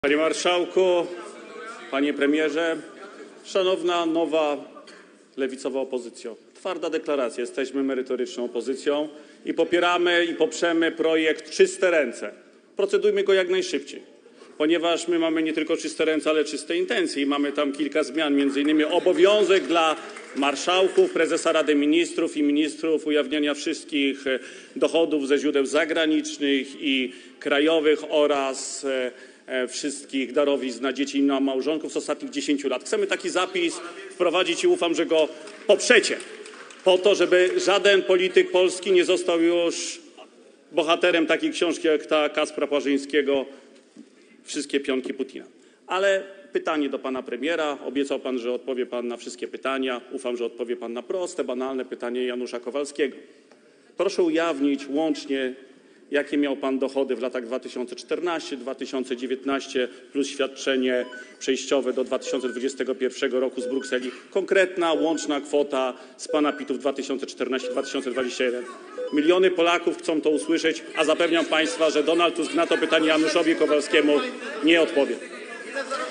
Panie Marszałku, Panie Premierze, Szanowna nowa lewicowa opozycjo. Twarda deklaracja, jesteśmy merytoryczną opozycją i popieramy i poprzemy projekt Czyste Ręce. Procedujmy go jak najszybciej, ponieważ my mamy nie tylko czyste ręce, ale czyste intencje i mamy tam kilka zmian, m.in. obowiązek dla marszałków, prezesa Rady Ministrów i ministrów ujawniania wszystkich dochodów ze źródeł zagranicznych i krajowych oraz wszystkich darowizn na dzieci i na małżonków z ostatnich 10 lat. Chcemy taki zapis wprowadzić i ufam, że go poprzecie, po to, żeby żaden polityk polski nie został już bohaterem takiej książki jak ta Kacpra Płażyńskiego „Wszystkie pionki Putina”. Ale pytanie do pana premiera. Obiecał pan, że odpowie pan na wszystkie pytania. Ufam, że odpowie pan na proste, banalne pytanie Janusza Kowalskiego. Proszę ujawnić łącznie, jakie miał pan dochody w latach 2014-2019 plus świadczenie przejściowe do 2021 roku z Brukseli. Konkretna, łączna kwota z pana PIT-u w 2014-2021. Miliony Polaków chcą to usłyszeć, a zapewniam państwa, że Donald Tusk na to pytanie Januszowi Kowalskiemu nie odpowie.